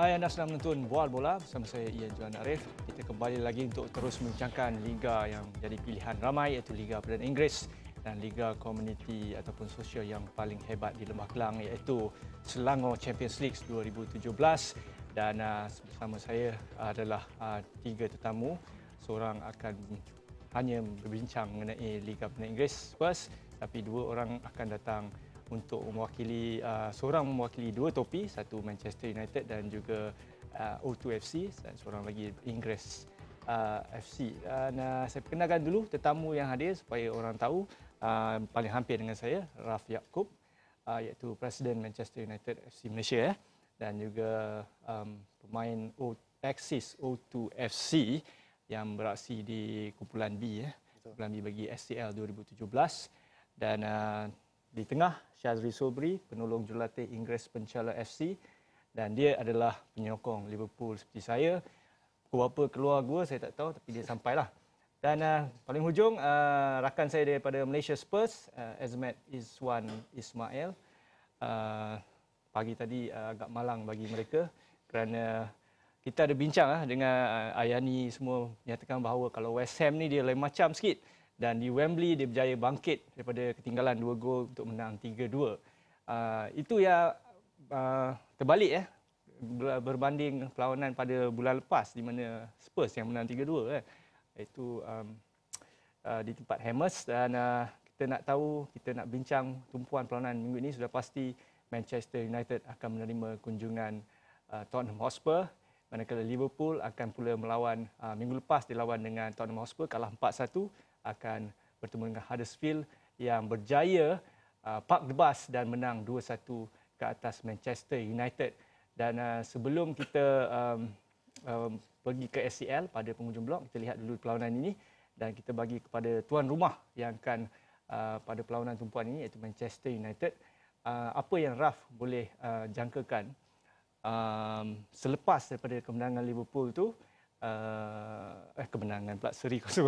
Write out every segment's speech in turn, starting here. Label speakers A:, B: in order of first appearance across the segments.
A: Hai, anda sedang menonton Bual Bola bersama saya Ian Juan Arif. Kita kembali lagi untuk terus membincangkan liga yang jadi pilihan ramai, iaitu Liga Perdana Inggeris dan liga komuniti ataupun sosial yang paling hebat di Lembah Kelang, iaitu Selangor Champions League 2017. Dan bersama saya adalah tiga tetamu. Seorang akan hanya berbincang mengenai Liga Perdana Inggeris first, tapi dua orang akan datang untuk mewakili, seorang mewakili dua topi, satu Manchester United dan juga O2 FC, dan seorang lagi Inggeris FC. Dan saya perkenalkan dulu tetamu yang hadir supaya orang tahu, paling hampir dengan saya, Raf Yaakob, iaitu Presiden Manchester United FC Malaysia, dan juga pemain Axis O2 FC yang beraksi di kumpulan B, kumpulan B bagi SCL 2017. Dan di tengah, Syazri Sobri, penolong jurulatih Inggeris Penchala FC, dan dia adalah penyokong Liverpool seperti saya. Pukul berapa keluar gua saya tak tahu, tapi dia sampailah. Dan paling hujung, rakan saya daripada Malaysia Spurs, Azmat Izwan Ismail. Pagi tadi agak malang bagi mereka kerana kita ada bincang dengan Ayani semua menyatakan bahawa kalau West Ham ni dia lain macam sikit. Dan di Wembley dia berjaya bangkit daripada ketinggalan 2 gol untuk menang 3-2. Itu ya terbalik berbanding perlawanan pada bulan lepas di mana Spurs yang menang 3-2 Itu di tempat Hammers. Dan kita nak tahu, kita nak bincang tumpuan perlawanan minggu ini. Sudah pasti Manchester United akan menerima kunjungan Tottenham Hotspur, manakala Liverpool akan pula melawan, minggu lepas dilawan dengan Tottenham Hotspur, kalah 4-1, akan bertemu dengan Huddersfield yang berjaya park the bus dan menang 2-1 ke atas Manchester United. Dan sebelum kita pergi ke SCL pada penghujung blok, kita lihat dulu perlawanan ini dan kita bagi kepada tuan rumah yang akan pada perlawanan tumpuan ini, iaitu Manchester United. Apa yang Raf boleh jangkakan selepas daripada kemenangan Liverpool tu, kemenangan pula, seri 0-0.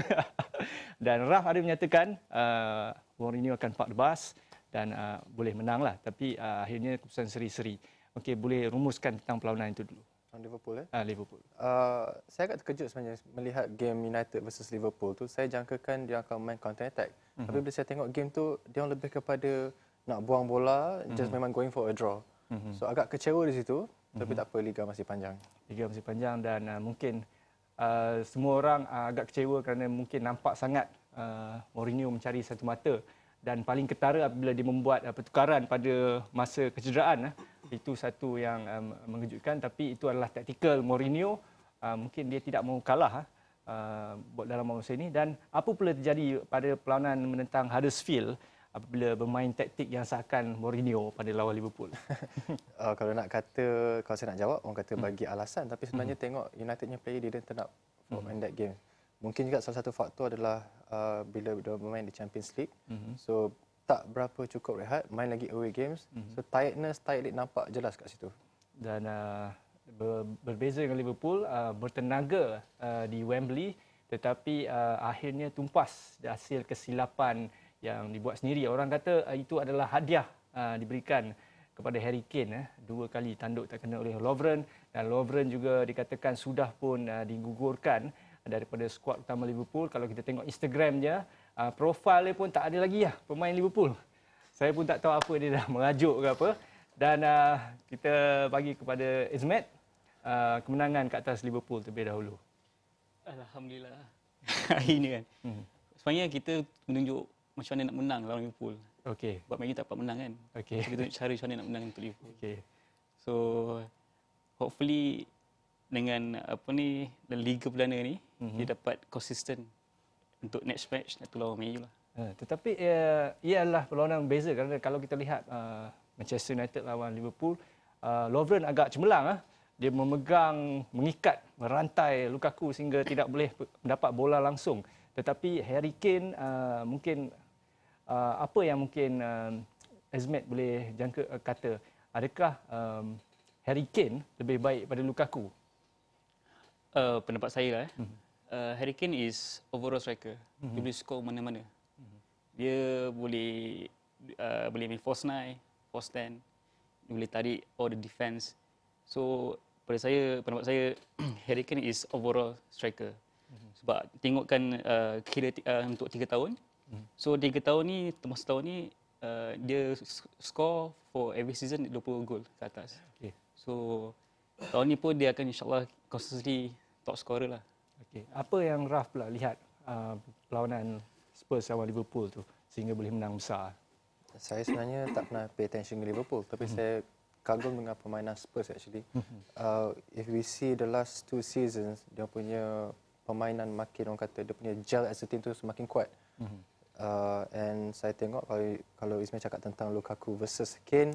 A: Dan Raf ada menyatakan Mourinho akan park the bus dan boleh menanglah, tapi akhirnya keputusan seri-seri. Okey, boleh rumuskan tentang perlawanan itu dulu.
B: Liverpool
A: Liverpool.
B: Saya agak terkejut sebenarnya melihat game United versus Liverpool tu. Saya jangkakan dia akan main counter attack. Tapi bila saya tengok game tu, dia lebih kepada nak buang bola, just memang going for a draw. So agak kecewa di situ. Tapi tak apa, liga masih panjang.
A: Liga masih panjang dan mungkin semua orang agak kecewa kerana mungkin nampak sangat Mourinho mencari satu mata, dan paling ketara apabila dia membuat pertukaran pada masa kecederaan. Itu satu yang mengejutkan, tapi itu adalah taktikal Mourinho. Mungkin dia tidak mahu kalah dalam masa ini. Dan apa pula terjadi pada perlawanan menentang Huddersfield apabila bermain taktik yang seakan Mourinho pada lawan Liverpool?
B: Kalau saya nak jawab, orang kata bagi alasan, tapi sebenarnya tengok Unitednya player didn't turn up for in that game. Mungkin juga salah satu faktor adalah bila dia bermain di Champions League, so tak berapa cukup rehat, main lagi away games, so tired league nampak jelas kat situ. Dan
A: berbeza dengan Liverpool, bertenaga di Wembley, tetapi akhirnya tumpas hasil kesilapan yang dibuat sendiri. Orang kata itu adalah hadiah diberikan kepada Harry Kane. 2 kali tanduk terkena oleh Lovren, dan Lovren juga dikatakan sudah pun digugurkan daripada skuad utama Liverpool. Kalau kita tengok Instagram dia, profil dia pun tak ada lagi pemain Liverpool. Saya pun tak tahu apa dia dah merajuk ke apa. Dan kita bagi kepada Azmat kemenangan ke atas Liverpool terlebih dahulu.
C: Alhamdulillah. Hari ini kan. Sebenarnya kita menunjuk macam mana nak menang lawan Liverpool.
A: Okey.
C: Sebab mereka tak dapat menang kan.
A: Okey.
C: So, kita nak cari macam mana nak menang untuk Liverpool.
A: Okey.
C: So hopefully dengan dan Liga Perdana ni dia dapat konsisten untuk next match nak lawan Man U lah.
A: Tetapi ia adalah perlawanan beza kerana kalau kita lihat Manchester United lawan Liverpool, Lovren agak cemerlang. Dia mengikat, merantai Lukaku sehingga tidak boleh mendapat bola langsung. Tetapi Harry Kane mungkin apa yang mungkin Azmat boleh kata, adakah Harry Kane lebih baik pada Lukaku?
C: Pendapat saya lah. Harry Kane is overall striker. Dia boleh score mana-mana. Dia boleh main false 9, false 10. Dia boleh tarik all the defense. So pendapat saya Harry Kane is overall striker. Sebab tengokkan kira untuk 3 tahun. So 3 tahun ni, masa tahun ni dia score for every season 20 gol ke atas.
A: Okey.
C: So tahun ni pun dia akan insyaAllah constantly top scorer lah.
A: Okey. Apa yang Raf pula lihat perlawanan Spurs lawan Liverpool tu sehingga boleh menang besar?
B: Saya sebenarnya tak pernah pay attention ke Liverpool, tapi saya kagum dengan permainan Spurs actually. If we see the last 2 seasons, dia punya permainan makin, orang kata dia punya gel as a team tu semakin kuat. And saya tengok kalau Ismail cakap tentang Lukaku versus Kane,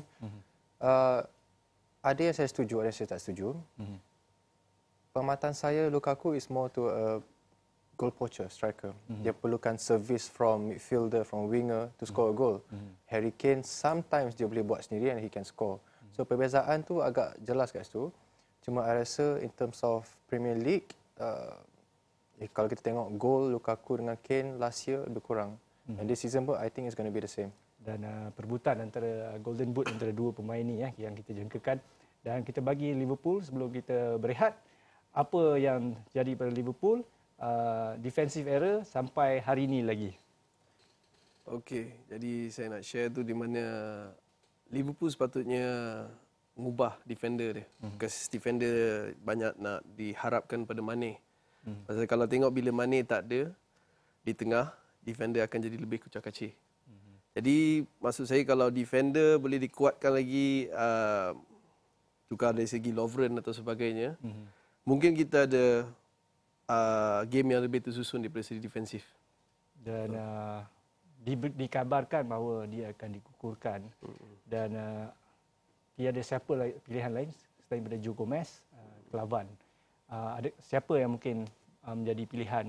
B: ada yang saya setuju, ada yang saya tak setuju. Pengamatan saya, Lukaku is more to a goal poacher, striker. Dia perlukan service from midfielder, from winger to score a goal. Harry Kane sometimes dia boleh buat sendiri and he can score. So perbezaan tu agak jelas kat situ. Cuma I rasa in terms of Premier League, kalau kita tengok goal Lukaku dengan Kane last year lebih kurang. And this season pun I think it's going to be the same.
A: Dan perebutan antara Golden Boot antara dua pemain ni yang kita jangkakan. Dan kita bagi Liverpool sebelum kita berehat. Apa yang jadi pada Liverpool, defensive error sampai hari ini lagi.
D: Okey, jadi saya nak share tu di mana Liverpool sepatutnya mengubah defender dia. Because defender banyak nak diharapkan pada Mane. Pasal kalau tengok bila Mane tak ada di tengah, defender akan jadi lebih kucak-kacir. Jadi maksud saya kalau defender boleh dikuatkan lagi, tukar dari segi Lovren atau sebagainya, mungkin kita ada game yang lebih tersusun daripada segi defensif.
A: Dan dikabarkan bahawa dia akan dikukurkan. Dan tiada siapa pilihan lain selain daripada Joe Gomez, Klavan. Ada siapa yang mungkin menjadi pilihan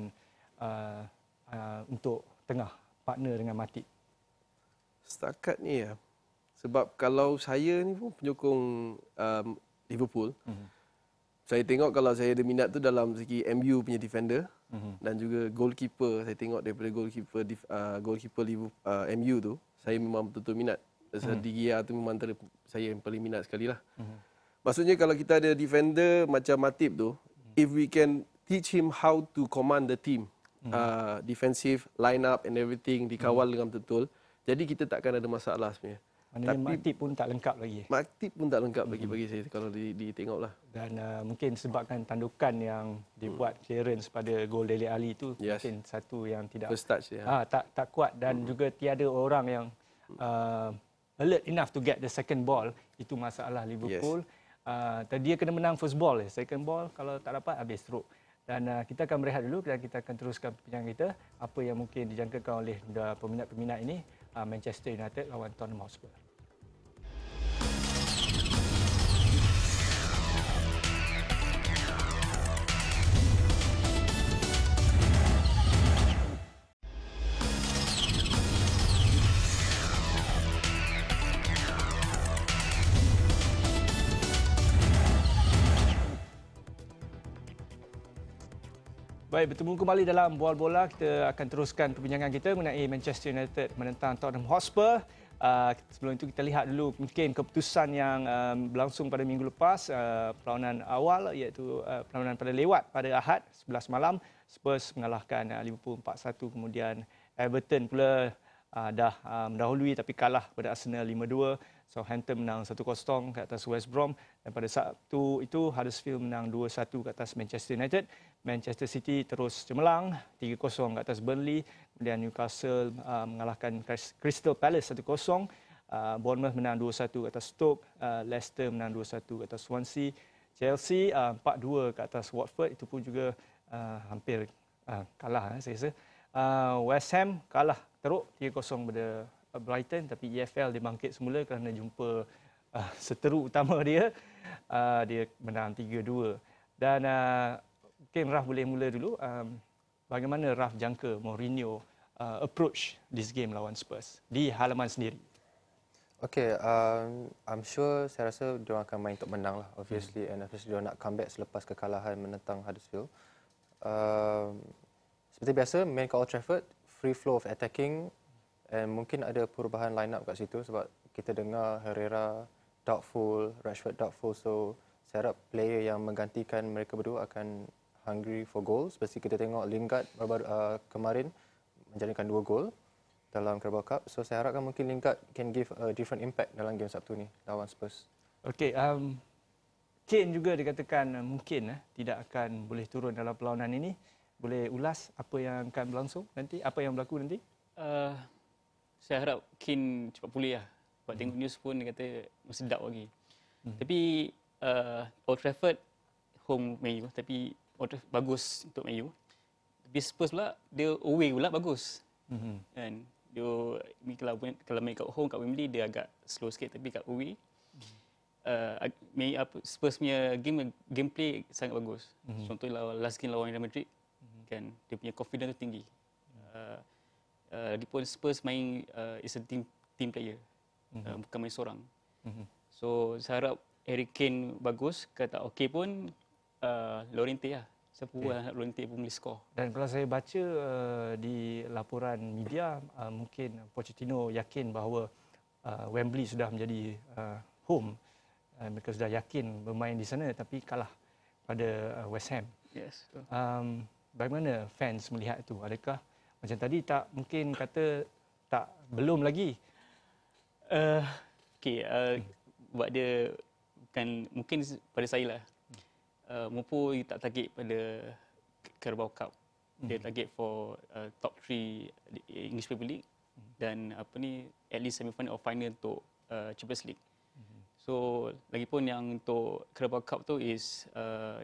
A: untuk tengah partner dengan Matip?
D: Setakat ni ya. Sebab kalau saya ni pun penyokong Liverpool, saya tengok kalau saya ada minat tu dalam segi MU punya defender dan juga goalkeeper. Saya tengok daripada goalkeeper MU tu, saya memang betul-betul minat. Pasal De Gea tu memang antara saya yang paling minat sekali lah. Maksudnya kalau kita ada defender macam Matip tu, if we can teach him how to command the team, defensive, line up and everything, dikawal dengan betul, jadi kita takkan ada masalah sebenarnya.
A: Maknanya Matip pun tak lengkap lagi.
D: Matip pun tak lengkap lagi bagi saya kalau ditengok lah.
A: Dan mungkin sebabkan tandukan yang dibuat clearance pada gol Dele Alli itu mungkin satu yang tidak
D: first touch ya.
A: tak kuat dan juga tiada orang yang alert enough to get the second ball. Itu masalah Liverpool. Dia kena menang first ball, second ball kalau tak dapat habis stroke. Dan kita akan berehat dulu dan kita akan teruskan perbincangan kita apa yang mungkin dijangkakan oleh peminat-peminat ini. Manchester United lawan Tottenham Hotspur. Baik, bertemu kembali dalam Bola Bola. Kita akan teruskan perbincangan kita mengenai Manchester United menentang Tottenham Hotspur. Sebelum itu kita lihat dulu mungkin keputusan yang berlangsung pada minggu lepas, perlawanan awal iaitu perlawanan pada lewat pada Ahad 11 malam. Spurs mengalahkan Liverpool 4-1, kemudian Everton pula dah mendahului tapi kalah pada Arsenal 5-2. Southampton menang 1-0 ke atas West Brom dan pada Sabtu itu Huddersfield menang 2-1 ke atas Manchester United. Manchester City terus cemerlang 3-0 ke atas Burnley. Kemudian Newcastle mengalahkan Crystal Palace 1-0. Bournemouth menang 2-1 ke atas Stoke. Leicester menang 2-1 ke atas Swansea. Chelsea 4-2 ke atas Watford. Itu pun juga hampir kalah saya rasa. West Ham kalah teruk 3-0 pada Brighton, tapi EFL dia bangkit semula kerana jumpa seteru utama dia. Dia menang 3-2. Dan mungkin Raf boleh mula dulu. Bagaimana Raf jangka Mourinho approach this game lawan Spurs di halaman sendiri?
B: Okay, I'm sure saya rasa dia akan main untuk menang lah, obviously. And obviously dia nak comeback selepas kekalahan menentang Huddersfield. Seperti biasa, main ke Old Trafford, free flow of attacking. And mungkin ada perubahan line up kat situ sebab kita dengar Herrera doubtful, Rashford doubtful. So saya harap player yang menggantikan mereka berdua akan hungry for goals. Seperti kita tengok Lingard kemarin menjaringkan 2 gol dalam Carabao Cup. So saya harapkan mungkin Lingard can give a different impact dalam game Sabtu ni lawan Spurs.
A: Okey, Kane juga dikatakan mungkin tidak akan boleh turun dalam perlawanan ini. Boleh ulas apa yang akan berlangsung nanti? Apa yang berlaku nanti?
C: Saya harap Kane cepat pulih lah. Sebab tengok news pun dia kata masih doubt lagi. Tapi Old Trafford home Man U, tapi Old Trafford bagus untuk Man U. Tapi Spurs pula dia away pula bagus. Kan dia kalau main kat home kat Wembley dia agak slow sikit, tapi kat away Spurs punya gameplay sangat bagus. Contohnya last game lawan Real Madrid kan dia punya confidence tu tinggi. Dia pun Spurs main is a team player. Bukan main seorang. So saya harap Harry Kane bagus, kata okey pun Llorente lah. Siapa buat Llorente pun boleh skor.
A: Dan kalau saya baca di laporan media, mungkin Pochettino yakin bahawa Wembley sudah menjadi home. Mereka sudah yakin bermain di sana tapi kalah pada West Ham.
C: Yes.
A: Bagaimana fans melihat itu? Adakah macam tadi tak mungkin kata tak belum lagi?
C: Buat dia bukan mungkin pada saya lah. Mumpu tak target pada Carabao Cup. Dia target for top 3 English Premier League dan at least semi final or final untuk Champions League. So lagipun yang untuk Carabao Cup tu is a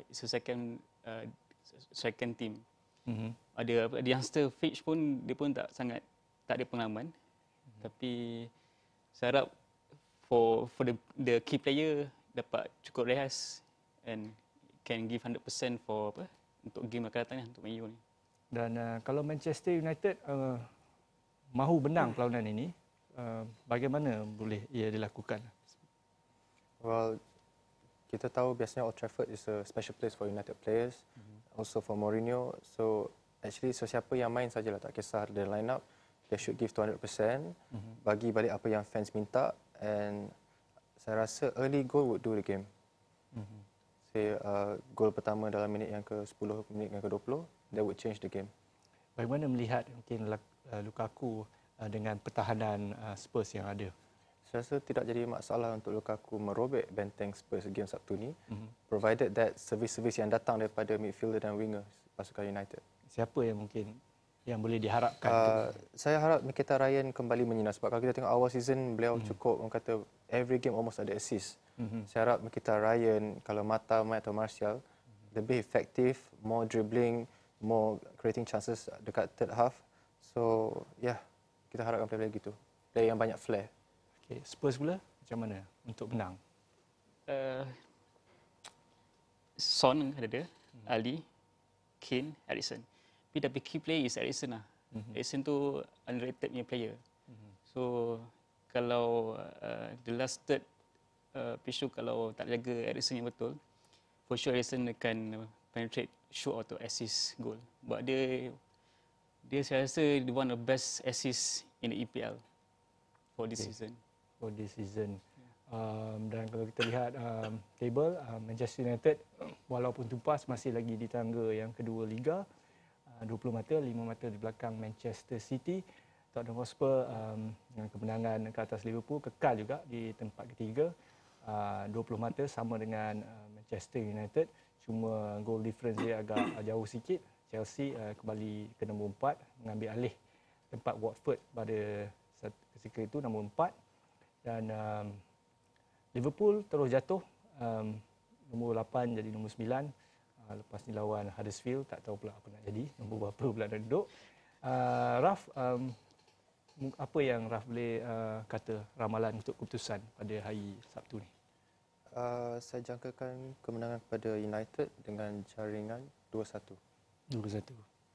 C: second team. Ada youngster Fitch pun dia pun tak ada pengalaman. Tapi saya harap for the key player dapat cukup rehat and can give 100% for untuk game akan datang untuk Man U ni.
A: Dan kalau Manchester United mahu menang perlawanan ini, bagaimana boleh ia dilakukan?
B: Well, kita tahu biasanya Old Trafford is a special place for United players, also for Mourinho. So actually sesiapa yang main sajalah, tak kisah the line up, they should give 200%, bagi balik apa yang fans minta, and saya rasa early goal would do the game. Say gol pertama dalam minit yang ke-10, minit yang ke-20, that would change the game.
A: Bagaimana melihat mungkin Lukaku dengan pertahanan Spurs yang ada?
B: Saya rasa tidak jadi masalah untuk Lukaku merobek benteng Spurs game Sabtu ni, provided that servis-servis yang datang daripada midfielder dan winger pasukan United.
A: Siapa yang mungkin yang boleh diharapkan?
B: Saya harap Mkhitaryan kembali menyinar, sebab kalau kita tengok awal season beliau cukup, orang kata every game almost ada assist. Saya harap Mkhitaryan, kalau Mata main atau Martial, lebih efektif, more dribbling, more creating chances dekat third half. So kita harapkan player gitu, player yang banyak flair.
A: Okay, Spurs pula macam mana untuk menang?
C: Son ada, Ali, Kane, Alisson. Tapi key player is Alisson lah. Alisson tu underrated punya player. So kalau the last third Pishu kalau tak jaga Alisson yang betul, for sure Alisson akan penetrate shoot atau assist goal. Sebab dia saya rasa one of the best assist in the EPL for this season.
A: For this season. Dan kalau kita lihat table, Manchester United walaupun tumpas masih lagi di tangga yang kedua Liga, 20 mata, 5 mata di belakang Manchester City. Tottenham Hotspur dengan kemenangan ke atas Liverpool kekal juga di tempat ketiga, 20 mata sama dengan Manchester United. Cuma goal difference dia agak jauh sikit. Chelsea kembali ke nombor 4, mengambil alih tempat Watford pada ketika itu nombor 4. Dan Liverpool terus jatuh, nombor 8 jadi nombor 9. Lepas ni lawan Huddersfield, tak tahu pula apa nak jadi, nombor berapa pula nak duduk. Raf, apa yang Raf boleh kata ramalan untuk keputusan pada hari Sabtu ni?
B: Saya jangkakan kemenangan kepada United dengan jaringan 2-1.
A: 2-1.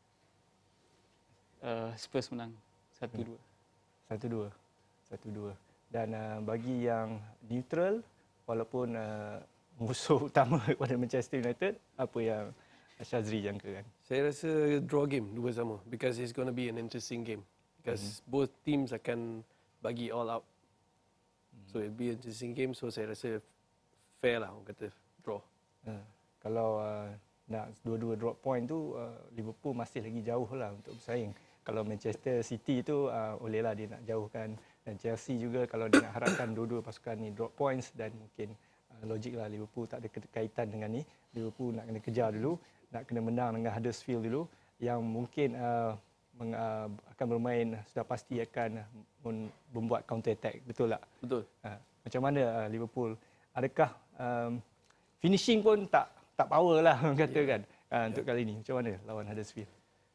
C: Spurs menang 1-2.
A: 1-2. Dan bagi yang neutral, walaupun musuh utama kepada Manchester United, apa yang Shazri jangkakan?
D: Saya rasa draw game 2-2 because it's going to be an interesting game because both teams akan bagi all out. So it'll be an interesting game, so saya rasa fair lah orang kata draw.
A: Kalau nak dua-dua drop point tu, Liverpool masih lagi jauh lah untuk bersaing. Kalau Manchester City tu bolehlah dia nak jauhkan, dan Chelsea juga kalau dia nak harapkan dua-dua pasukan ni drop points, dan mungkin logik lah Liverpool tak ada kaitan dengan ni. Liverpool nak kena kejar dulu, nak kena menang dengan Huddersfield dulu, yang mungkin akan bermain sudah pasti akan membuat counter attack, betul tak?
D: Betul.
A: Macam mana Liverpool? Adakah finishing pun tak power lah orang kata kan untuk kali ni? Macam mana lawan Huddersfield?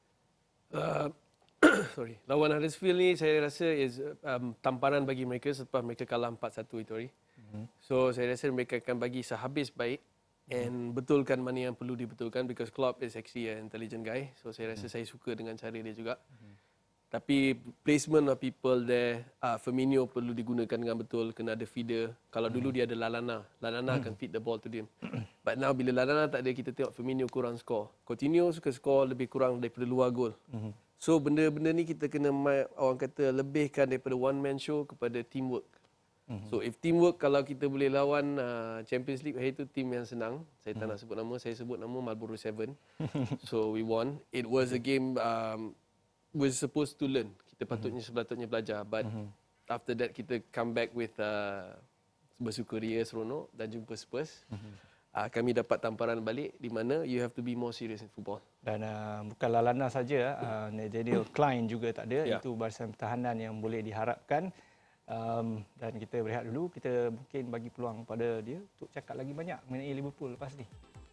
D: Lawan Huddersfield ni saya rasa is tamparan bagi mereka selepas mereka kalah 4-1 itu hari. So saya rasa mereka akan bagi sehabis baik and betulkan mana yang perlu dibetulkan, because Klopp is actually an intelligent guy. So saya rasa saya suka dengan cara dia juga. Tapi placement of people there, Firmino perlu digunakan dengan betul, kena ada feeder. Kalau dulu dia ada Lallana akan feed the ball to them. But now bila Lallana tak ada, kita tengok Firmino kurang score. Coutinho suka score lebih kurang daripada luar gol. So benda-benda ni kita kena orang kata lebihkan daripada one man show kepada teamwork. So if teamwork, kalau kita boleh lawan Champions League hari itu tim yang senang. Saya tak nak sebut nama, saya sebut nama Marlborough 7. So we won. It was a game we're supposed to learn. Kita sepatutnya belajar. But after that kita come back with bersukaria, seronok dan jumpa Spurs. Kami dapat tamparan balik di mana you have to be more serious in football.
A: Dan bukan Lallana saja, Nathaniel Clyne juga tak ada. Itu barisan pertahanan yang boleh diharapkan. Dan kita berehat dulu, kita mungkin bagi peluang pada dia untuk cakap lagi banyak mengenai Liverpool lepas ni.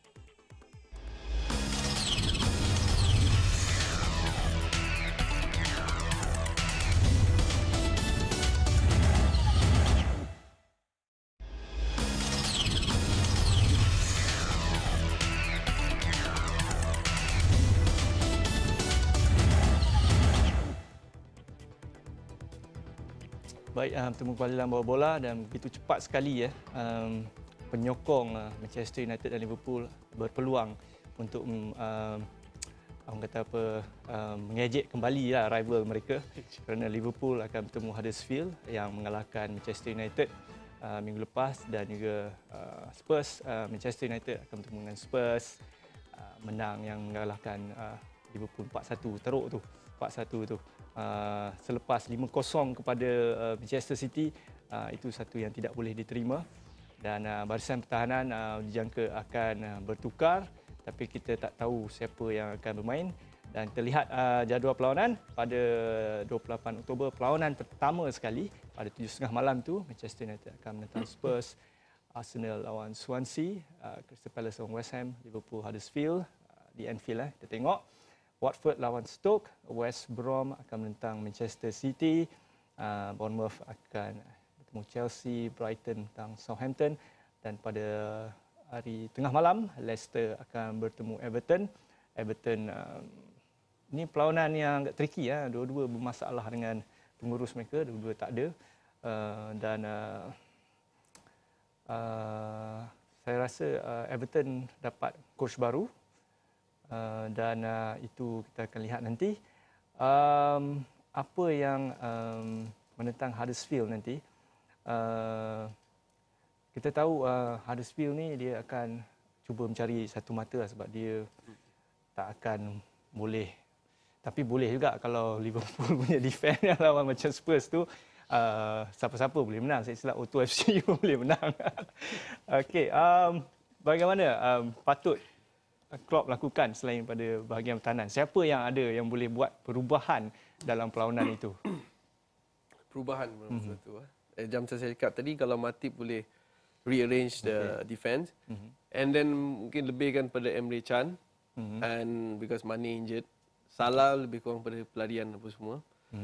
A: Baik, bertemu kembali dalam Bawa Bola, dan begitu cepat sekali penyokong Manchester United dan Liverpool berpeluang untuk orang kata mengejek kembali lah rival mereka, kerana Liverpool akan bertemu Huddersfield yang mengalahkan Manchester United minggu lepas, dan juga Spurs. Manchester United akan bertemu dengan Spurs, menang yang mengalahkan Liverpool 4-1 teruk tu, 4-1 tu. Selepas 5-0 kepada Manchester City, itu satu yang tidak boleh diterima, dan barisan pertahanan dijangka akan bertukar, tapi kita tak tahu siapa yang akan bermain. Dan terlihat jadual perlawanan pada 28 Oktober, perlawanan pertama sekali pada 7.30 malam tu, Manchester United akan menentang Spurs, Arsenal lawan Swansea, Crystal Palace lawan West Ham, Liverpool Huddersfield di Anfield. Kita tengok Watford lawan Stoke, West Brom akan menentang Manchester City, Bournemouth akan bertemu Chelsea, Brighton menentang Southampton, dan pada hari tengah malam Leicester akan bertemu Everton. Everton ini perlawanan yang agak tricky, dua-dua bermasalah dengan pengurus mereka, dua-dua tak ada, dan saya rasa Everton dapat coach baru. Dan itu kita akan lihat nanti. Apa yang menentang Huddersfield nanti, kita tahu Huddersfield ni dia akan cuba mencari satu mata lah, sebab dia tak akan boleh, tapi boleh juga kalau Liverpool punya defend yang lawan macam Spurs tu, siapa-siapa boleh menang. Saya silap Auto FC pun boleh menang. Okey, bagaimana patut Klopp lakukan selain pada bahagian pertahanan? Siapa yang ada yang boleh buat perubahan dalam perlawanan itu?
D: Perubahan satu. Jam saya cakap tadi, kalau Matip boleh rearrange the defense, and then mungkin lebihkan pada Emre Can, and because Mane injured, Salah lebih kurang pada pelarian apa semua.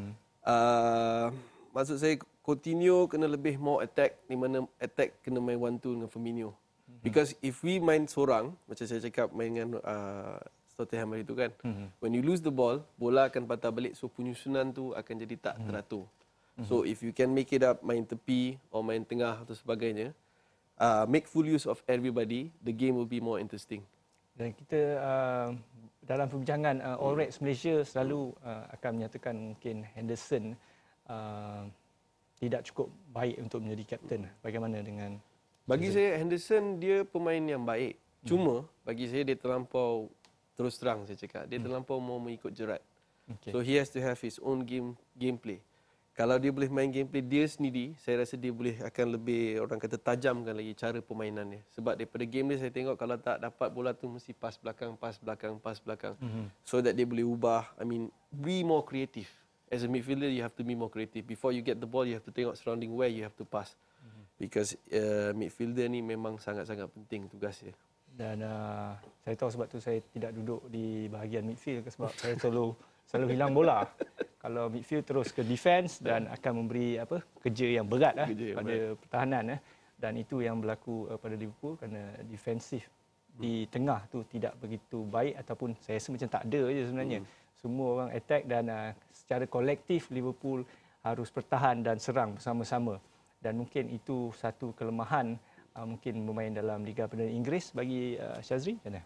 D: Maksud saya Coutinho kena lebih more attack, di mana attack kena main 1-2 dengan Firmino. Because if we main seorang, macam saya cakap main dengan Tottenham hari itu kan, when you lose the ball, bola akan patah balik, so penyusunan tu akan jadi tak teratur. So if you can make it up, main tepi or main tengah atau sebagainya, make full use of everybody, the game will be more interesting.
A: Dan kita dalam perbincangan All Reds Malaysia selalu akan menyatakan mungkin Henderson tidak cukup baik untuk menjadi kapten. Bagaimana dengan
D: bagi saya Henderson dia pemain yang baik, Cuma bagi saya dia terlampau, terus terang saya cakap, dia terlampau mau mengikut jerat.
A: Okay.
D: So he has to have his own gameplay. Kalau dia boleh main gameplay dia sendiri, saya rasa dia boleh akan lebih, orang kata, tajamkan lagi cara permainannya. Sebab daripada game dia saya tengok kalau tak dapat bola tu mesti pass belakang, pass belakang, pass belakang. So that dia boleh ubah, be more creative. As a midfielder you have to be more creative. Before you get the ball you have to tengok surrounding where you have to pass. Because midfielder ni memang sangat-sangat penting tugas dia.
A: Dan saya tahu sebab tu saya tidak duduk di bahagian midfield sebab saya selalu hilang bola. Kalau midfield terus ke defense dan akan memberi kerja yang berat pada pertahanan dan itu yang berlaku pada Liverpool kerana defensif di tengah tu tidak begitu baik ataupun saya rasa macam tak ada je sebenarnya. Semua orang attack dan secara kolektif Liverpool harus bertahan dan serang bersama-sama. Dan mungkin itu satu kelemahan mungkin bermain dalam Liga Perdana Inggeris bagi Shazri, macam mana?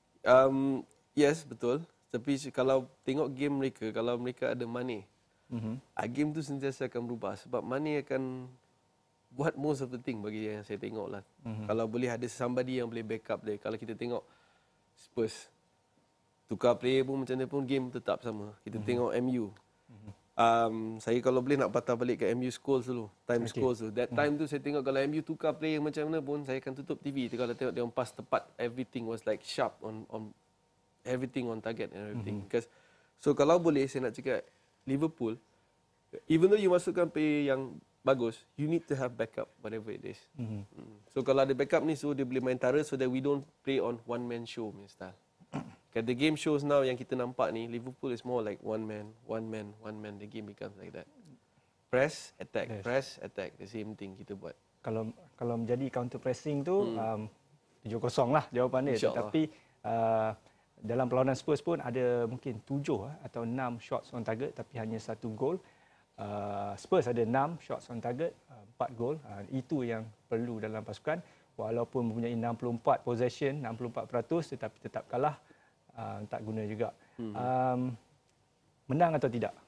D: Yes, betul. Tapi kalau tengok game mereka, kalau mereka ada Mane, game tu sentiasa akan berubah. Sebab Mane akan buat most of the thing bagi yang saya tengok lah. Kalau boleh ada somebody yang boleh backup dia. Kalau kita tengok Spurs, tukar player pun macam mana pun game tetap sama. Kita tengok MU. Saya kalau boleh nak patah balik ke MU scores dulu. Scores dulu. That time tu saya tengok kalau MU tukar player macam mana pun, saya akan tutup TV. Kalau tengok dia pass tepat, everything was like sharp on everything on target and everything. Because so kalau boleh saya nak cakap Liverpool, even though you masukkan player yang bagus, you need to have backup whatever it is. So kalau ada backup ni, so dia boleh main tara so that we don't play on one man show punya style. The game shows now yang kita nampak ni, Liverpool is more like one man. The game becomes like that. Press, attack, yes. Press, attack. The same thing kita buat.
A: Kalau menjadi counter pressing tu 7-0 lah jawapan dia. Tetapi dalam perlawanan Spurs pun ada mungkin 7 atau 6 shots on target tapi hanya 1 gol. Spurs ada 6 shots on target, 4 gol. Itu yang perlu dalam pasukan. Walaupun mempunyai 64 possession, 64% tetapi tetap kalah, tak guna juga. Menang atau tidak?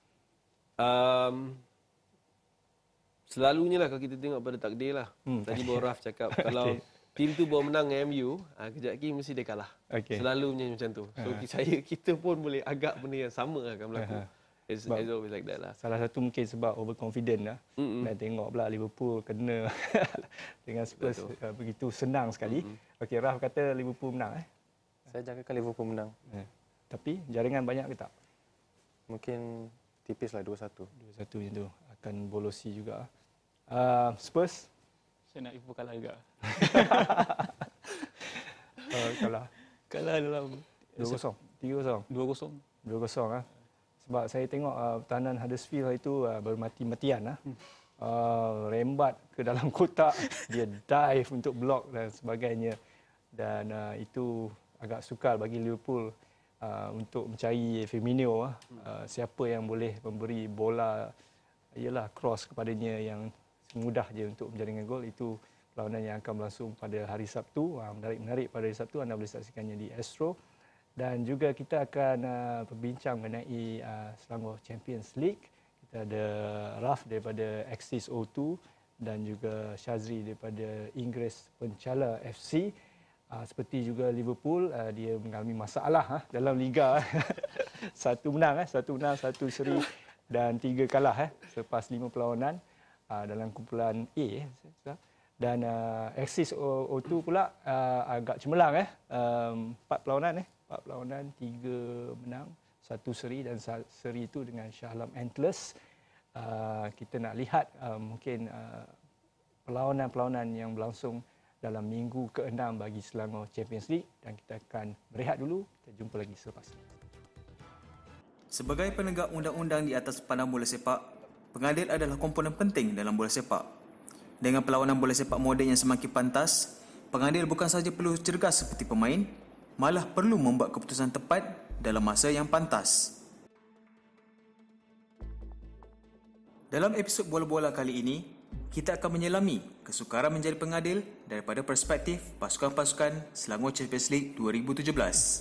D: Selalunya lah kalau kita tengok pada takdir lah. Tadi baru Raf cakap, kalau tim tu baru menang dengan MU, kejap lagi mesti dia kalah. Selalunya macam tu. So kita pun boleh agak benda yang sama akan berlaku. It's always like that lah.
A: Salah satu mungkin sebab overconfident lah. Dan tengok pula Liverpool kena dengan Spurs begitu senang sekali. Okey, Raf kata Liverpool menang.
B: Saya jangkakan Liverpool menang.
A: Tapi jaringan banyak ke tak?
B: Mungkin tipis lah 2-1.
A: 2-1 macam tu. Akan bolosi juga. Spurs?
C: Saya nak Liverpool kalah juga.
A: Kalah dalam 2-0. 3-0. 2-0 Sebab saya tengok pertahanan Huddersfield hari itu bermati-matian. Rembat ke dalam kotak, dia dive untuk blok dan sebagainya. Dan itu agak sukar bagi Liverpool untuk mencari Firmino. Siapa yang boleh memberi bola ialah cross kepadanya yang mudah je untuk menjaringkan gol. Itu perlawanan yang akan berlangsung pada hari Sabtu. Menarik pada hari Sabtu, anda boleh saksikannya di Astro. Dan juga kita akan berbincang mengenai Selangor Champions League. Kita ada Raf daripada Axis O2 dan juga Shazri daripada Inggeris Penchala FC. Seperti juga Liverpool, dia mengalami masalah dalam Liga. 1 menang, 1 seri dan 3 kalah selepas 5 perlawanan dalam kumpulan A. Dan Axis O2 pula agak cemerlang. 4 perlawanan 4 perlawanan, 3 menang, 1 seri dan seri itu dengan Shahlam Antlers. Kita nak lihat mungkin perlawanan-perlawanan yang berlangsung dalam minggu ke-6 bagi Selangor Champions League dan kita akan berehat dulu. Kita jumpa lagi selepas ini.
E: Sebagai penegak undang-undang di atas padang bola sepak, pengadil adalah komponen penting dalam bola sepak. Dengan perlawanan bola sepak moden yang semakin pantas, pengadil bukan sahaja perlu cergas seperti pemain, malah perlu membuat keputusan tepat dalam masa yang pantas. Dalam episod bola-bola kali ini, kita akan menyelami kesukaran menjadi pengadil daripada perspektif pasukan-pasukan Selangor Champions League 2017.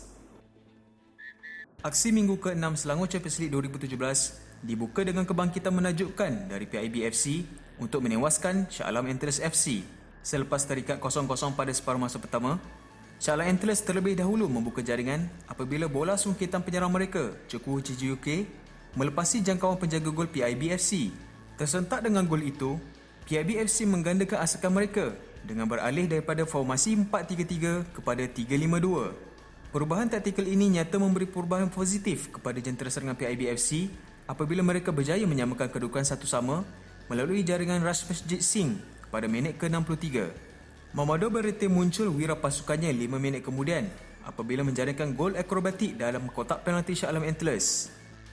E: Aksi minggu ke-6 Selangor Champions League 2017 dibuka dengan kebangkitan menakjubkan dari PIB FC untuk menewaskan Shah Alam Antlers FC. Selepas terikat 0-0 pada separuh masa pertama, Charlotte Antlers terlebih dahulu membuka jaringan apabila bola sungkitan penyerang mereka, Chukwu Chijiuke, melepasi jangkauan penjaga gol PIBFC. Tersentak dengan gol itu, PIBFC menggandakan asakan mereka dengan beralih daripada formasi 4-3-3 kepada 3-5-2. Perubahan taktikal ini nyata memberi perubahan positif kepada jentera serangan PIBFC apabila mereka berjaya menyamakan kedudukan satu sama melalui jaringan Rashmajit Singh pada minit ke-63. Mamadou Berete muncul wira pasukannya 5 minit kemudian apabila menjaringkan gol akrobatik dalam kotak penalti Shah Alam Antlers.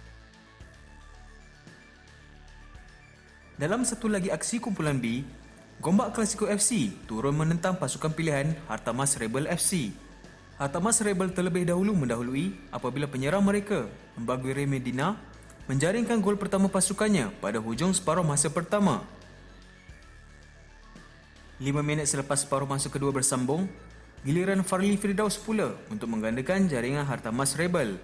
E: Dalam satu lagi aksi kumpulan B, Gombak Klasiko FC turun menentang pasukan pilihan Hartamas Rebel FC. Hartamas Rebel terlebih dahulu mendahului apabila penyerang mereka, Mbaguire Medina, menjaringkan gol pertama pasukannya pada hujung separuh masa pertama. 5 minit selepas separuh masa kedua bersambung, giliran Farli Firdaus pula untuk menggandakan jaringan Hartamas Rebel.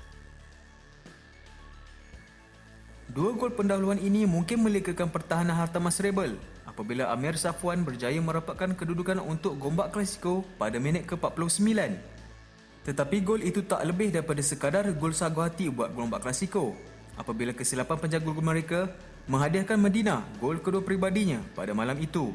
E: Dua gol pendahuluan ini mungkin melegakan pertahanan Hartamas Rebel apabila Amir Safwan berjaya merapatkan kedudukan untuk Gombak Klasiko pada minit ke-49. Tetapi gol itu tak lebih daripada sekadar gol sagu hati buat Gombak Klasiko apabila kesilapan penjaga gol mereka menghadiahkan Medina gol kedua peribadinya pada malam itu.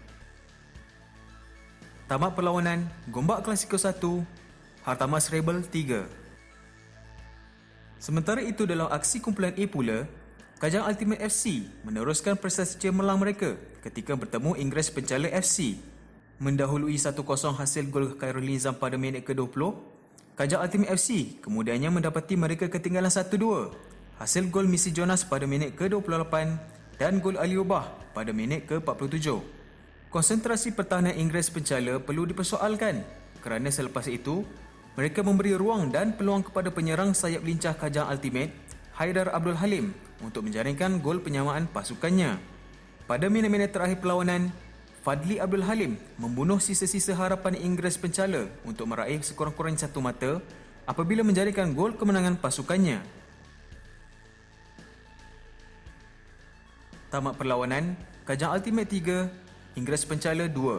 E: Tamat perlawanan, Gombak Klasiko 1, Hartamas Rebel 3. Sementara itu dalam aksi kumpulan A pula, Kajang Ultimate FC meneruskan prestasi cemerlang mereka ketika bertemu Inggeris Pencala FC. Mendahului 1-0 hasil gol Khairul Nizam pada minit ke-20, Kajang Ultimate FC kemudiannya mendapati mereka ketinggalan 1-2. Hasil gol Missy Jonas pada minit ke-28 dan gol Ali Obah pada minit ke-47. Konsentrasi pertahanan Inggeris Pencala perlu dipersoalkan kerana selepas itu, mereka memberi ruang dan peluang kepada penyerang sayap lincah Kajang Ultimate, Haidar Abdul Halim, untuk menjaringkan gol penyamaan pasukannya. Pada minit-minit terakhir perlawanan, Fadli Abdul Halim membunuh sisa-sisa harapan Inggeris Pencala untuk meraih sekurang-kurangnya satu mata apabila menjaringkan gol kemenangan pasukannya. Tamat perlawanan, Kajang Ultimate 3, Inggeris Pencala 2.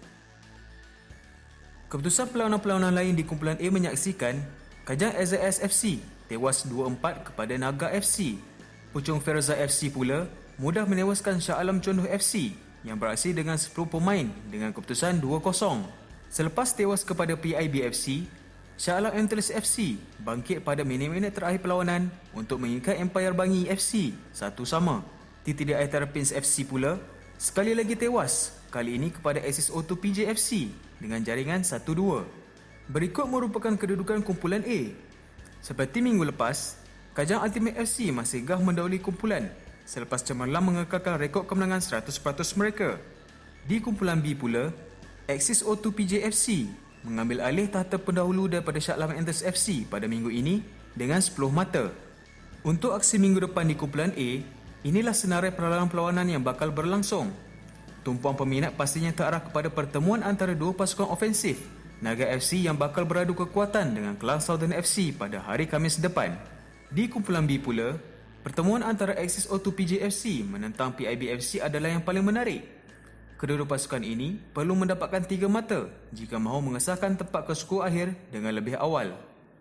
E: Keputusan perlawanan-perlawanan lain di kumpulan A menyaksikan Kajang SAS FC tewas 2-4 kepada Naga FC. Pucung Ferza FC pula mudah menewaskan Shah Alam Condoh FC yang beraksi dengan 10 pemain dengan keputusan 2-0. Selepas tewas kepada PIBFC, Shah Alam Antlers FC bangkit pada minit-minit terakhir perlawanan untuk mengikat Empire Bangi FC 1-1. TTDI Terrapins FC pula sekali lagi tewas, kali ini kepada SSO2 PJFC dengan jaringan 1-2. Berikut merupakan kedudukan kumpulan A. Seperti minggu lepas, Kajang Ultimate FC masih gah mendahului kumpulan selepas cemerlang mengekalkan rekod kemenangan 100% mereka. Di kumpulan B pula, SSO2 PJFC mengambil alih tahta pendahulu daripada Shah Alam Antlers FC pada minggu ini dengan 10 mata. Untuk aksi minggu depan di kumpulan A, inilah senarai perlawanan-perlawanan yang bakal berlangsung. Tumpuan peminat pastinya terarah kepada pertemuan antara dua pasukan ofensif, Naga FC yang bakal beradu kekuatan dengan Kelang Southern FC pada hari Khamis depan. Di kumpulan B pula, pertemuan antara SSO2 PJFC menentang PIBFC adalah yang paling menarik. Kedua pasukan ini perlu mendapatkan 3 mata jika mahu mengesahkan tempat ke skor akhir dengan lebih awal.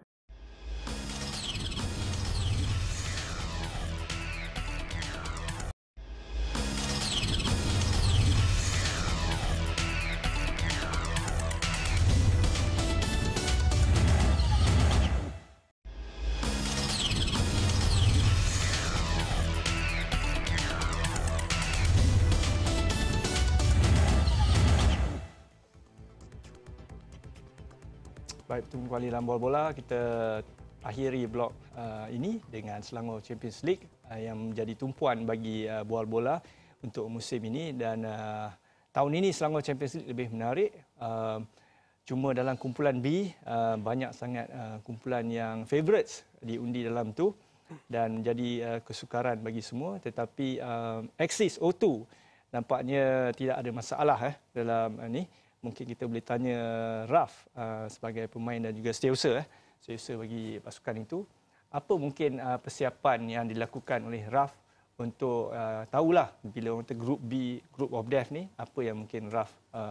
A: Baik, bertemu kembali dalam bola. Kita akhiri blok ini dengan Selangor Champions League yang menjadi tumpuan bagi bola untuk musim ini. Dan tahun ini Selangor Champions League lebih menarik. Cuma dalam kumpulan B, banyak sangat kumpulan yang favourites diundi dalam tu dan jadi kesukaran bagi semua. Tetapi Axis O2 nampaknya tidak ada masalah dalam ni. Mungkin kita boleh tanya Raf sebagai pemain dan juga setiausaha bagi pasukan itu. Apa mungkin persiapan yang dilakukan oleh Raf untuk tahulah bila orang kata group B, group of death ni, apa yang mungkin Raf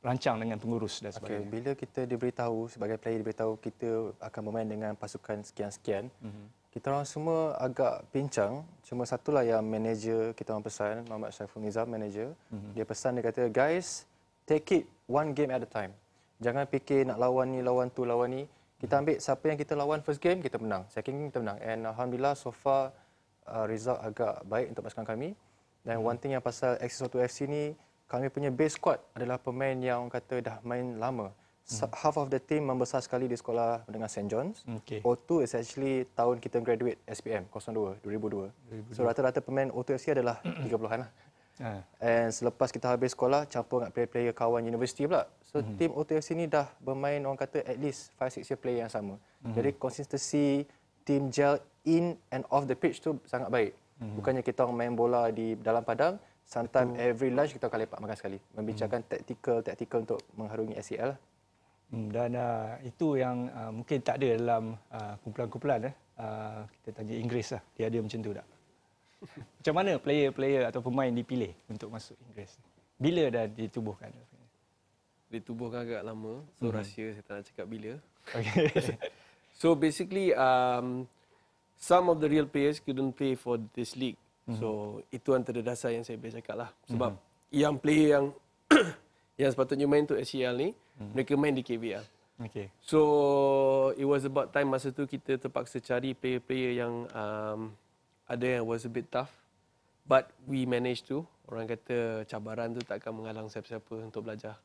A: rancang dengan pengurus dan sebagainya.
B: Bila kita diberitahu, sebagai player diberitahu kita akan bermain dengan pasukan sekian-sekian, kita orang semua agak pincang. Cuma satulah yang manager kita orang pesan, Muhammad Syaiful Nizam, manager. Dia pesan, dia kata, guys, take it one game at a time. Jangan fikir nak lawan ni, lawan tu, lawan ni. Kita ambil siapa yang kita lawan first game, kita menang. Second game, kita menang. And Alhamdulillah, so far, result agak baik untuk pasukan kami. Dan one thing yang pasal Axis Auto FC ni, kami punya base squad adalah pemain yang orang kata dah main lama. Half of the team membesar sekali di sekolah dengan St. John's. O2 is actually tahun kita graduate SPM 2002. So rata-rata pemain O2 FC adalah 30-an lah. And selepas kita habis sekolah, campur dengan player-player kawan universiti pula. So tim O2 FC ni dah bermain orang kata at least 5-6 year player yang sama. Jadi konsistensi team gel in and off the pitch tu sangat baik. Bukannya kita orang main bola di dalam padang, sometimes every lunch kita akan lepak makan sekali. Membicarakan taktikal untuk mengharungi SEL lah.
A: Dan itu yang mungkin tak ada dalam kumpulan-kumpulan. Kita tanya Inggeris lah, dia ada macam tu tak? Macam mana player-player atau pemain dipilih untuk masuk Inggeris? Bila dah ditubuhkan?
D: Ditubuhkan agak lama, so rahsia saya tak nak cakap bila.
A: Okay.
D: So basically, some of the real players couldn't play for this league. So itu antara dasar yang saya boleh cakap lah. Sebab yang player yang yang sepatutnya main untuk SCL ni, mereka main di KVL.
A: Okay.
D: So it was about time masa tu kita terpaksa cari player-player yang ada yang was a bit tough. But we managed to. Orang kata cabaran tu takkan menghalang siapa-siapa untuk belajar.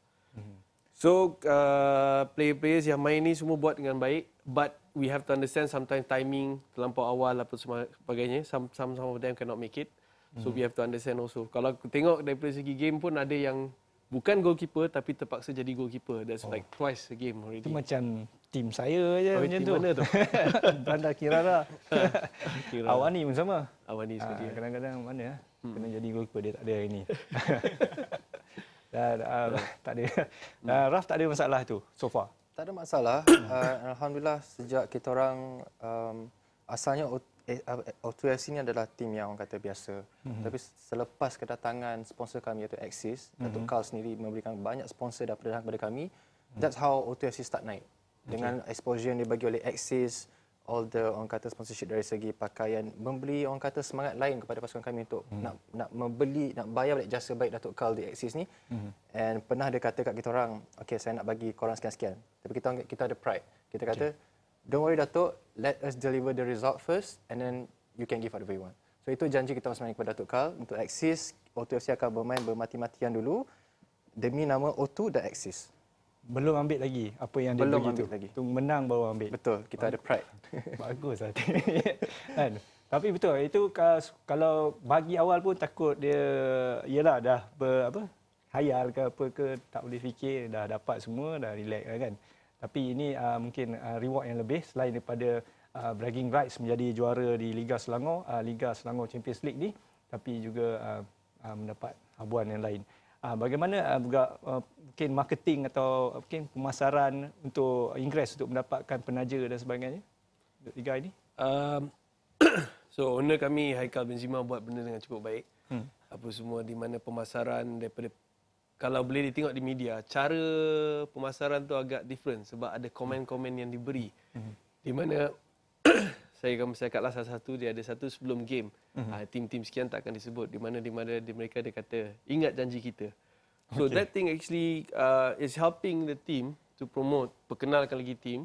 D: So player-players yang main ni semua buat dengan baik. But we have to understand sometimes timing terlampau awal apa sebagainya. Some of them cannot make it. So we have to understand also. Kalau tengok daripada segi game pun ada yang bukan goalkeeper tapi terpaksa jadi goalkeeper. That's like twice a game already.
A: Itu macam tim saya je macam tu.
D: Mana tu?
A: Bandar Kirara. Awani pun sama.
D: Awani sekali.
A: Kadang-kadang mana kena jadi goalkeeper, dia tak ada hari ni. Dan tak ada. Raf tak ada masalah tu so far.
B: Tak ada masalah. Alhamdulillah sejak kita orang asalnya O2 FC ni adalah tim yang orang kata biasa. Tapi selepas kedatangan sponsor kami iaitu Axis, Datuk Carl sendiri memberikan banyak sponsor daripada kami. That's how O2 FC start naik. Dengan exposure yang dibagi oleh Axis, all the orang kata sponsorship dari segi pakaian, memberi orang kata semangat lain kepada pasukan kami untuk nak membeli, nak bayar balik jasa baik Datuk Carl di Axis ni. And pernah dia kata kat kita orang, okay saya nak bagi korang sekian-sekian. Tapi kita ada pride. Kita kata, don't worry Datuk, let us deliver the result first and then you can give whatever you want. So itu janji kita masing-masing kepada Datuk Carl. Untuk Axis, O2 FC akan bermain bermati-matian dulu demi nama O2 dan Axis.
A: Belum ambil lagi apa yang dia
B: Belum
A: bagi
B: ambil
A: tu.
B: lagi.
A: Tu menang baru ambil.
B: Betul, kita ada pride.
A: Bagus lah. Kan? Tapi betul, itu kalau bagi awal pun takut dia, yelah dah hayal ke apa ke, tak boleh fikir, dah dapat semua, dah relax lah kan. Tapi ini mungkin reward yang lebih selain daripada bragging rights menjadi juara di Liga Selangor Champions League ni, tapi juga mendapat habuan yang lain. Bagaimana juga mungkin marketing atau mungkin pemasaran untuk Inggeris untuk mendapatkan penaja dan sebagainya untuk liga ini?
D: So owner kami Haikal Benzema buat benda dengan cukup baik. Apa semua di mana pemasaran daripada, kalau boleh ditengok di media, cara pemasaran tu agak different sebab ada komen-komen yang diberi. Di mana saya akan cakaplah salah satu, dia ada satu sebelum game. Tim-tim sekian tak akan disebut. Di mana mereka dia kata, ingat janji kita. So that thing actually is helping the team to promote, perkenalkan lagi team.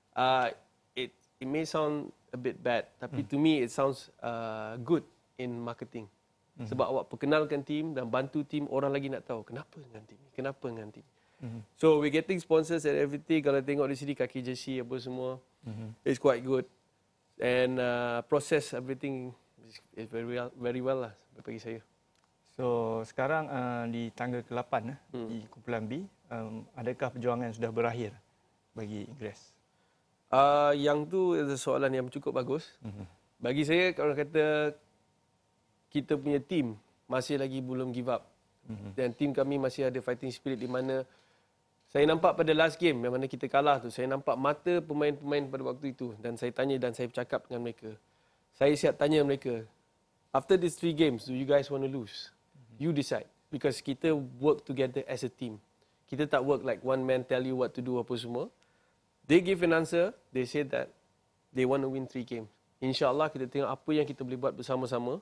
D: It may sound a bit bad, tapi to me it sounds good in marketing. Sebab awak perkenalkan tim dan bantu tim, orang lagi nak tahu kenapa dengan tim ni, kenapa dengan tim ni. So we getting sponsors and everything. Kalau tengok di sini kaki jersey apa semua, it's quite good. And process everything is very well lah bagi saya.
A: So sekarang di tangga ke-8 di kumpulan B, adakah perjuangan sudah berakhir bagi Inggeris?
D: Yang tu adalah soalan yang cukup bagus. Bagi saya, kalau kata kita punya team masih lagi belum give up. Dan team kami masih ada fighting spirit di mana saya nampak pada last game yang mana kita kalah tu, saya nampak mata pemain-pemain pada waktu itu dan saya tanya dan saya bercakap dengan mereka. Saya siap tanya mereka, after these 3 games, do you guys want to lose? You decide. Because kita work together as a team. kita tak work like one man tell you what to do apa semua. They give an answer, they say that they want to win 3 games. InsyaAllah kita tengok apa yang kita boleh buat bersama-sama.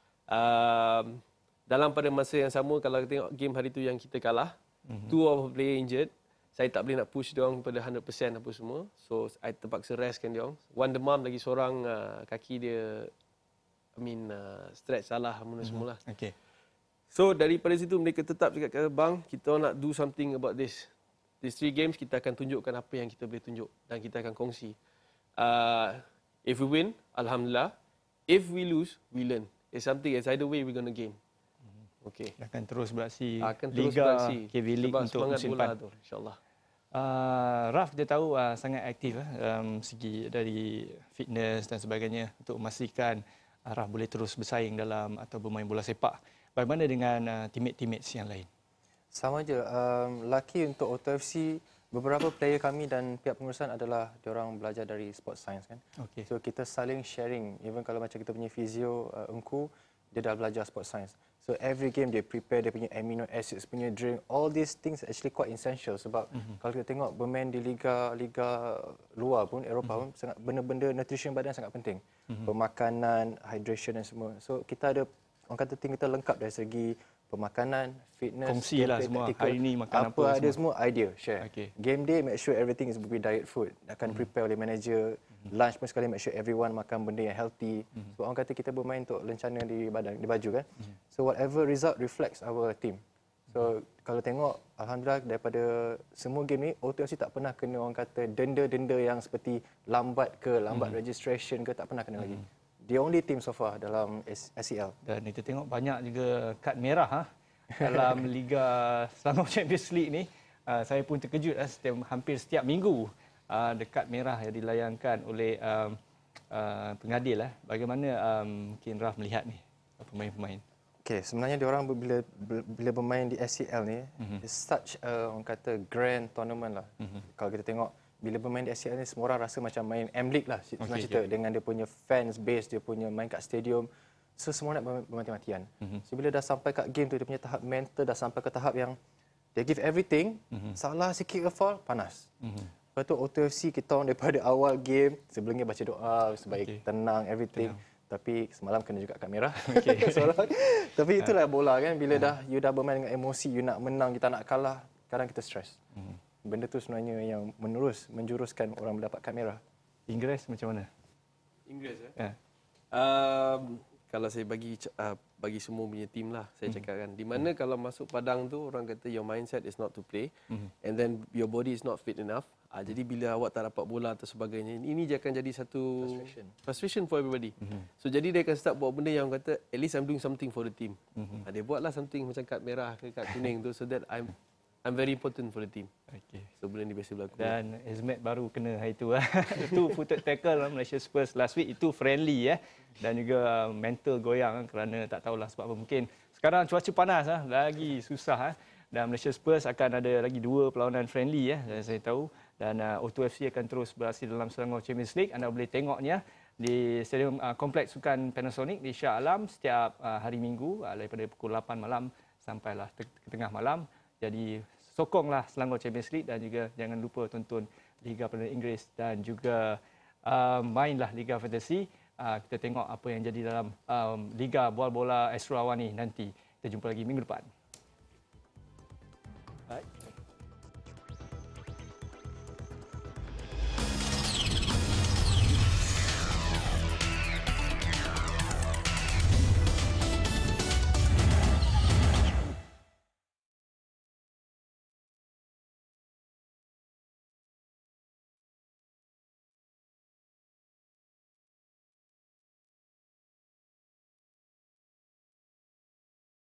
D: Dalam pada masa yang sama, kalau kita tengok game hari tu yang kita kalah, 2 of our player injured, saya tak boleh nak push dia orang pada 100% apa semua. So, I terpaksa restkan dia orang. One demam, lagi seorang kaki dia, stretch salah, semua lah.
A: Okay.
D: So, daripada situ mereka tetap cakap kata, bang, kita nak do something about this. These 3 games, kita akan tunjukkan apa yang kita boleh tunjuk. Dan kita akan kongsi. If we win, Alhamdulillah. If we lose, we learn. It's something, it's either way we're going to game. Okay.
A: Akan terus beraksi
D: Liga
A: KV League untuk musim depan.
D: InsyaAllah.
A: Raf kita tahu sangat aktif segi dari fitness dan sebagainya untuk memastikan Raf boleh terus bersaing dalam atau bermain bola sepak. Bagaimana dengan teammate-teammates yang lain?
B: Sama je. Lucky untuk OTFC, beberapa player kami dan pihak pengurusan adalah diorang belajar dari sports science kan.
A: Okay.
B: So kita saling sharing. Even kalau macam kita punya physio Engku, dia dah belajar sports science. So every game dia prepare dia punya amino acids punya drink. All these things actually quite essential sebab kalau kita tengok bermain di liga luar pun, Eropah pun, sangat benda-benda nutrition badan sangat penting. Pemakanan, hydration dan semua. So kita ada, orang kata tim kita lengkap dari segi pemakanan, fitness,
A: kongsilah semua. Hari ini makan apa
B: ada semua idea, share.
A: Okay.
B: Game day, make sure everything is be diet food. Akan prepare oleh manager. Lunch pun sekali make sure everyone makan benda yang healthy. Sebab orang kata kita bermain untuk lencana di badan, di baju kan. So whatever result reflects our team. So kalau tengok, Alhamdulillah daripada semua game ni, OTFC tak pernah kena orang kata denda-denda yang seperti lambat registration ke, tak pernah kena lagi. The only team so far dalam SEL.
A: Dan kita tengok banyak juga kad merah dalam Liga Selangor Champions League ni. Saya pun terkejut hampir setiap minggu kad merah yang dilayangkan oleh pengadil. Bagaimana mungkin Raf melihat ni pemain-pemain?
B: Okay, sebenarnya diorang bila bermain di SEL ni, it's such orang kata grand tournament lah. Kalau kita tengok bila bermain di SEL ni, semua orang rasa macam main M-League lah senang cerita. Dengan dia punya fans base, dia punya main kat stadium. So semua nak bermati-matian. So bila dah sampai kat game tu, dia punya tahap mental dah sampai ke tahap yang they give everything, salah sikit ke fall, panas. Lepas tu OTFC kita orang daripada awal game, sebelumnya baca doa, sebaik tenang, everything. Tapi semalam kena juga kad merah. Tapi itulah bola kan, bila you dah bermain dengan emosi, you nak menang, kita nak kalah, kadang kita stres. Benda tu sebenarnya yang menjuruskan orang mendapat kad merah.
A: Inggeris macam mana?
D: Inggeris kalau saya bagi semua punya team lah, saya cakap kan, di mana kalau masuk padang tu orang kata your mindset is not to play and then your body is not fit enough. Jadi bila awak tak dapat bola atau sebagainya, ini je akan jadi satu frustration for everybody. So jadi dia akan start buat benda yang orang kata at least I'm doing something for the team. Dia buatlah something macam kad merah ke kad kuning tu, so that I'm very important for the team. Okay. So benda ni biasa berlaku.
A: Dan Azmat baru kena hari tu. Itu footed tackle Malaysia Spurs last week, itu friendly dan juga mental goyang kerana tak tahulah sebab apa. Mungkin sekarang cuaca panas lagi susah dan Malaysia Spurs akan ada lagi 2 perlawanan friendly saya tahu, dan O2FC akan terus beraksi dalam Selangor Champions League. Anda boleh tengoknya di Stadium Kompleks Sukan Panasonic di Shah Alam setiap hari Minggu daripada pukul 8 malam sampailah ke tengah malam. Jadi sokonglah Selangor Champions League dan juga jangan lupa tonton Liga Perdana Inggeris dan juga mainlah Liga Fantasy. Kita tengok apa yang jadi dalam Liga Bola Astro Awani nanti. Kita jumpa lagi minggu depan. Baik.